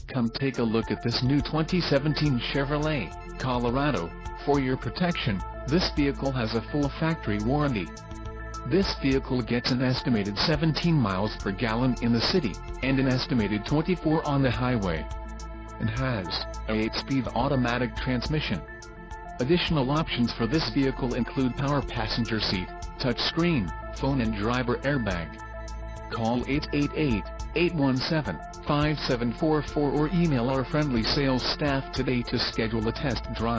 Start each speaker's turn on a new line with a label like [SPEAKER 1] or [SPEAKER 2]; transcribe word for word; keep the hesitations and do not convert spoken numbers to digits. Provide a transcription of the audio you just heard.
[SPEAKER 1] Come take a look at this new twenty seventeen Chevrolet Colorado. For your protection, this vehicle has a full factory warranty. This vehicle gets an estimated seventeen miles per gallon in the city, and an estimated twenty-four on the highway. It has a eight-speed automatic transmission. Additional options for this vehicle include power passenger seat, touchscreen, phone and driver airbag. Call eight eight eight, eight one seven, five seven four four or email our friendly sales staff today to schedule a test drive.